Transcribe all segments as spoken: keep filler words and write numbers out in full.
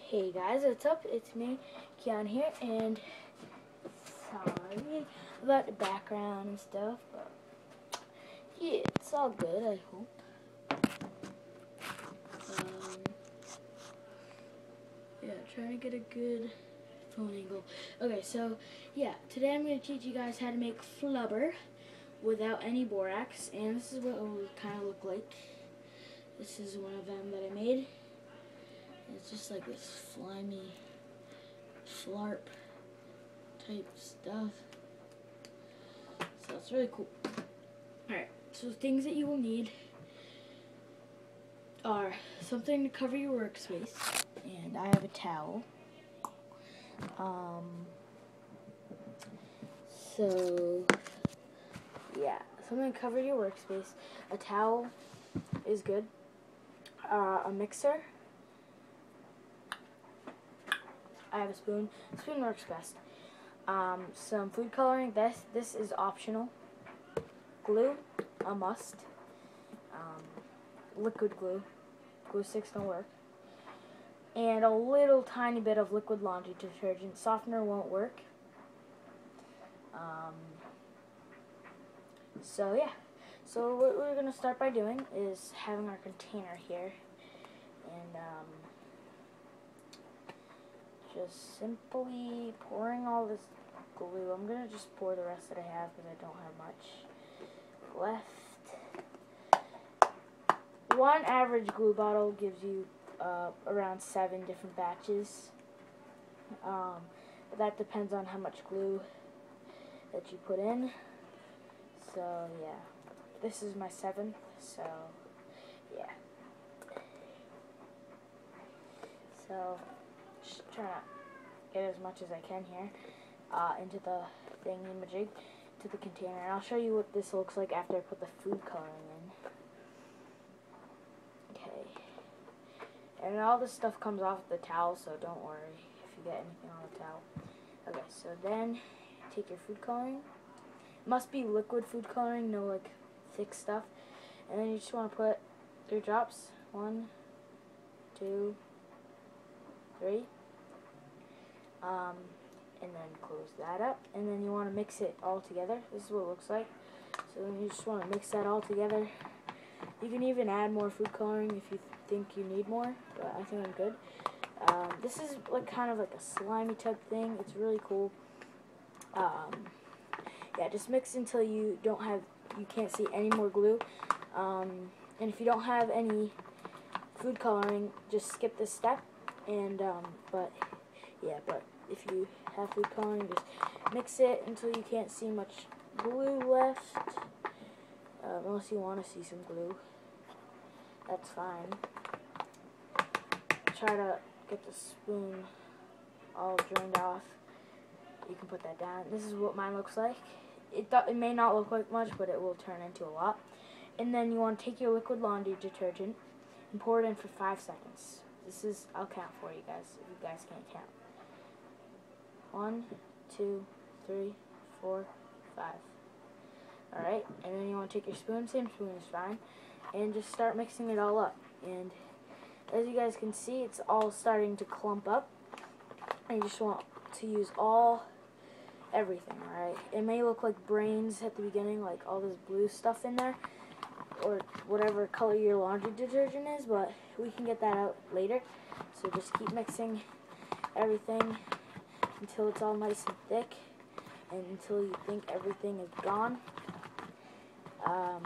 Hey guys, what's up? It's me, Keon here, and sorry about the background and stuff, but yeah, it's all good, I hope. Um, yeah, trying to get a good phone angle. Okay, so yeah, today I'm going to teach you guys how to make Flubber without any borax, and this is what it will kind of look like. This is one of them that I made. It's just like this slimy flarp type stuff. So it's really cool. Alright, so things that you will need are something to cover your workspace, and I have a towel. Um, so yeah, something to cover your workspace. A towel is good. Uh, a mixer. I have a spoon. Spoon works best. Um, some food coloring. This this is optional. Glue, a must. Um, liquid glue. Glue sticks don't work. And a little tiny bit of liquid laundry detergent. Softener won't work. Um, so yeah. So what we're gonna start by doing is having our container here, and um, just simply pouring all this glue. I'm going to just pour the rest that I have because I don't have much left. One average glue bottle gives you uh, around seven different batches. Um, but that depends on how much glue that you put in. So yeah, this is my seventh, so yeah. So just trying to get as much as I can here uh, into the thingy-majig, to the container. And I'll show you what this looks like after I put the food coloring in. Okay. And all this stuff comes off the towel, so don't worry if you get anything on the towel. Okay, so then take your food coloring. It must be liquid food coloring, no like thick stuff. And then you just want to put three drops. One, two, three. Um, and then close that up, and then you want to mix it all together. This is what it looks like. So then you just want to mix that all together. You can even add more food coloring if you think you need more, but I think I'm good. Um, this is like kind of like a slimy type thing. It's really cool. Um, yeah, just mix until you don't have, you can't see any more glue. Um, and if you don't have any food coloring, just skip this step. And um, but yeah, but if you have food coloring, just mix it until you can't see much glue left. Um, unless you want to see some glue, that's fine. Try to get the spoon all drained off. You can put that down. This is what mine looks like. It, th it may not look like much, but it will turn into a lot. And then you want to take your liquid laundry detergent and pour it in for five seconds. This is, I'll count for you guys, if you guys can't count. One, two, three, four, five. Alright, and then you want to take your spoon, same spoon is fine, and just start mixing it all up. And as you guys can see, it's all starting to clump up. And you just want to use all, everything, alright? It may look like brains at the beginning, like all this blue stuff in there, or whatever color your laundry detergent is, but we can get that out later. So just keep mixing everything until it's all nice and thick, and until you think everything is gone. Um,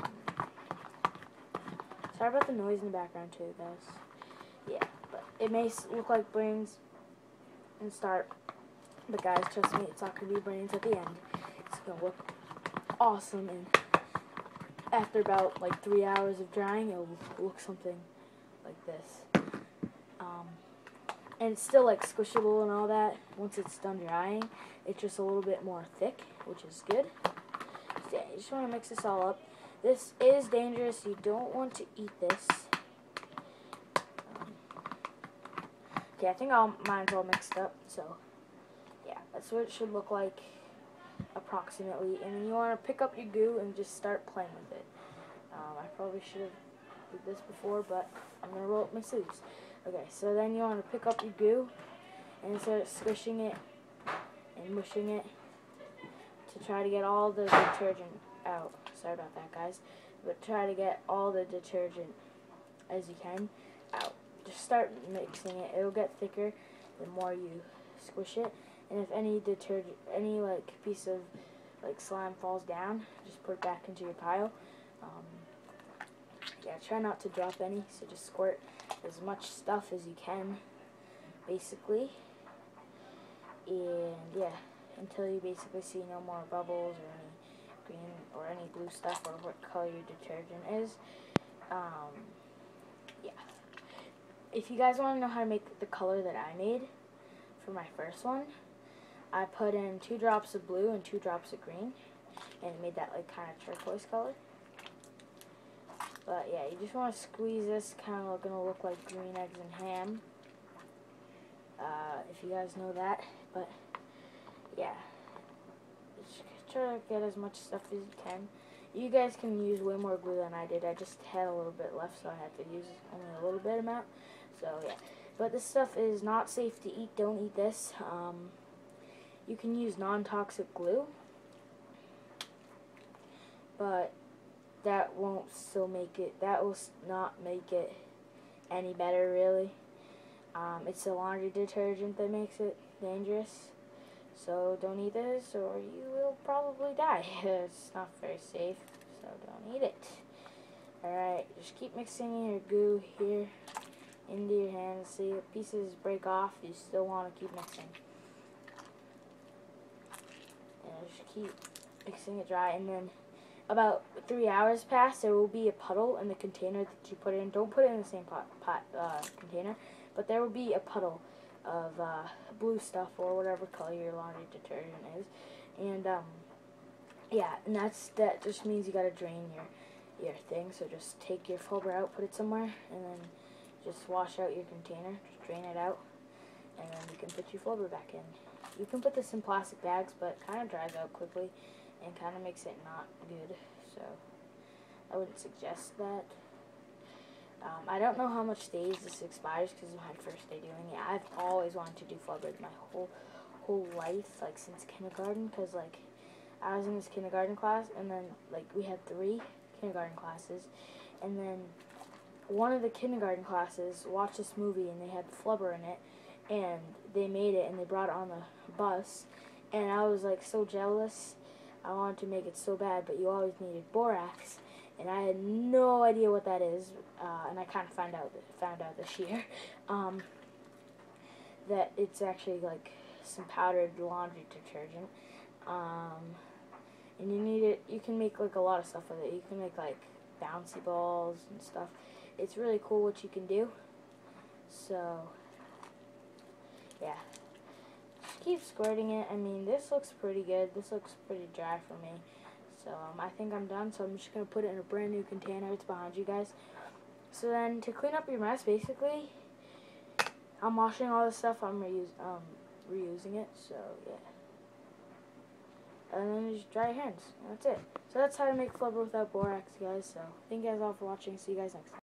sorry about the noise in the background too, guys. Yeah, but it may look like brains and start, but guys, trust me, it's not going to be brains at the end. It's going to look awesome, and after about like three hours of drying, it will look something like this. Um, and it's still like squishable and all that. Once it's done drying, it's just a little bit more thick, which is good. So yeah, you just want to mix this all up. This is dangerous. You don't want to eat this. Um, okay, I think all mine's all mixed up. So yeah, that's what it should look like approximately. And then you want to pick up your goo and just start playing with it. Um, I probably should have did this before, but I'm going to roll up my sleeves. Okay, so then you want to pick up your goo and start squishing it and mushing it to try to get all the detergent out. Sorry about that, guys. But try to get all the detergent as you can out. Just start mixing it. It'll get thicker the more you squish it. And if any detergent, any like piece of like slime falls down, just put it back into your pile. Um, yeah, try not to drop any. So just squirt as much stuff as you can, basically. And yeah, until you basically see no more bubbles or any green or any blue stuff or what color your detergent is. Um, yeah. If you guys want to know how to make the color that I made for my first one, I put in two drops of blue and two drops of green, and it made that like kind of turquoise color. But yeah, you just want to squeeze this, kind of gonna look like green eggs and ham. Uh, if you guys know that, but yeah, just try to get as much stuff as you can. You guys can use way more glue than I did. I just had a little bit left, so I had to use only a little bit amount. So yeah, but this stuff is not safe to eat. Don't eat this. Um, you can use non-toxic glue, but that won't still make it. That will not make it any better, really. Um, it's the laundry detergent that makes it dangerous. So don't eat this or you will probably die. It's not very safe, so don't eat it. Alright, just keep mixing your goo here into your hands. See if pieces break off, you still want to keep mixing. And just keep mixing it dry, and then about three hours pass, there will be a puddle in the container that you put it in. Don't put it in the same pot, pot uh, container. But there will be a puddle of uh, blue stuff or whatever color your laundry detergent is, and um, yeah, and that's that. Just means you gotta drain your your thing. So just take your Flubber out, put it somewhere, and then just wash out your container. Just drain it out, and then you can put your Flubber back in. You can put this in plastic bags, but it kind of dries out quickly and kind of makes it not good. So I wouldn't suggest that. Um, I don't know how much days this expires because it's my first day doing it. I've always wanted to do Flubber my whole whole life, like since kindergarten, because like I was in this kindergarten class, and then like we had three kindergarten classes, and then one of the kindergarten classes watched this movie and they had Flubber in it, and they made it and they brought it on the bus, and I was like so jealous. I wanted to make it so bad, but you always needed borax. And I had no idea what that is, uh, and I kind of found out found out this year um, that it's actually like some powdered laundry detergent, um, and you need it. You can make like a lot of stuff with it. You can make like bouncy balls and stuff. It's really cool what you can do. So yeah, just keep squirting it. I mean, this looks pretty good. This looks pretty dry for me. So um, I think I'm done, so I'm just going to put it in a brand new container. It's behind you guys. So then to clean up your mess, basically, I'm washing all this stuff. I'm reuse, um, reusing it, so yeah. And then just dry your hands. That's it. So that's how to make Flubber without borax, guys. So thank you guys all for watching. See you guys next time.